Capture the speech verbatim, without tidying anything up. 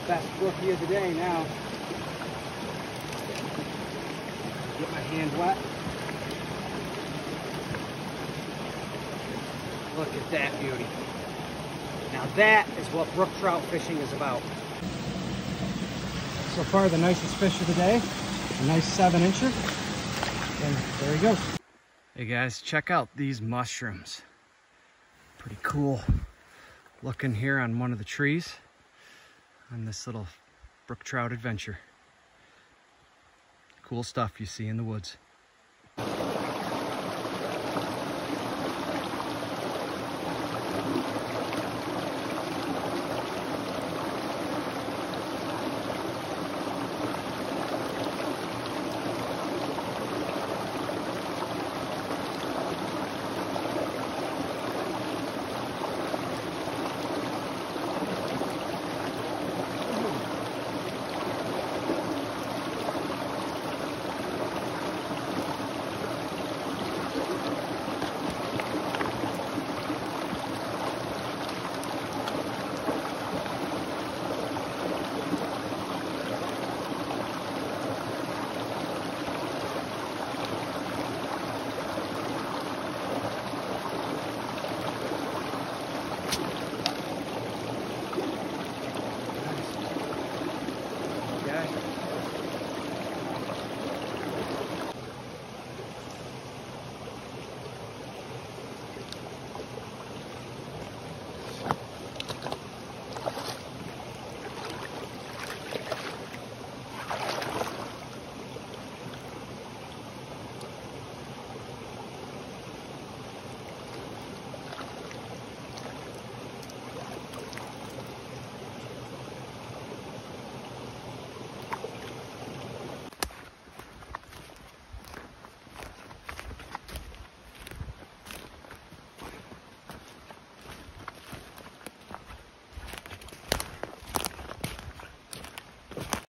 Best brookie of the day now. Get my hand wet. Look at that beauty. Now that is what brook trout fishing is about. So far the nicest fish of the day, a nice seven incher. And there he goes. Hey guys, check out these mushrooms. Pretty cool. Looking here on one of the trees on this little brook trout adventure. Cool stuff you see in the woods.